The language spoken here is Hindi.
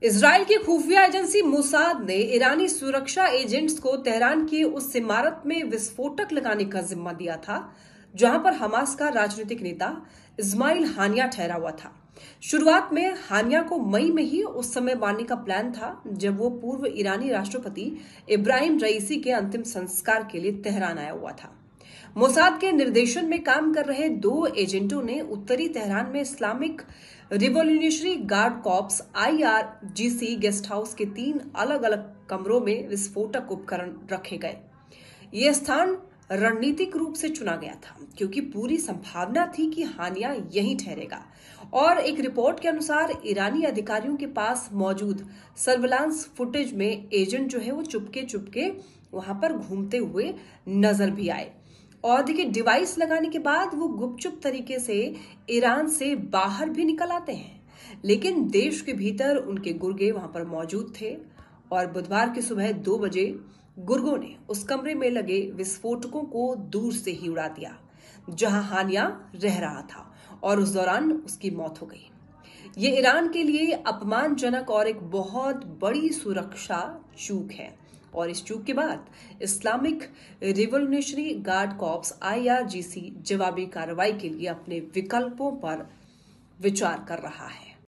इजराइल की खुफिया एजेंसी मोसाद ने ईरानी सुरक्षा एजेंट्स को तेहरान की उस इमारत में विस्फोटक लगाने का जिम्मा दिया था जहां पर हमास का राजनीतिक नेता इस्माइल हानिया ठहरा हुआ था। शुरुआत में हानिया को मई में ही उस समय मारने का प्लान था जब वो पूर्व ईरानी राष्ट्रपति इब्राहिम रईसी के अंतिम संस्कार के लिए तेहरान आया हुआ था। मोसाद के निर्देशन में काम कर रहे दो एजेंटों ने उत्तरी तेहरान में Islamic revolutionary guard corps IRGC guest house के 3 अलग अलग कमरों में विस्फोटक उपकरण रखे गए। ये स्थान रणनीतिक रूप से चुना गया था क्योंकि पूरी संभावना थी कि हानिया यहीं ठहरेगा और एक रिपोर्ट के अनुसार ईरानी अधिकारियों के पास मौजूद सर्विलांस फुटेज में एजेंट जो है वो चुपके चुपके वहां पर घूमते हुए नजर भी आए और देखिए डिवाइस लगाने के बाद वो गुपचुप तरीके से ईरान से बाहर भी निकल आते हैं, लेकिन देश के भीतर उनके गुर्गे वहां पर मौजूद थे और बुधवार की सुबह 2 बजे गुर्गों ने उस कमरे में लगे विस्फोटकों को दूर से ही उड़ा दिया जहां हानिया रह रहा था और उस दौरान उसकी मौत हो गई। ये ईरान के लिए अपमानजनक और एक बहुत बड़ी सुरक्षा चूक है और इस चूक के बाद Islamic revolutionary guard corps IRGC जवाबी कार्रवाई के लिए अपने विकल्पों पर विचार कर रहा है।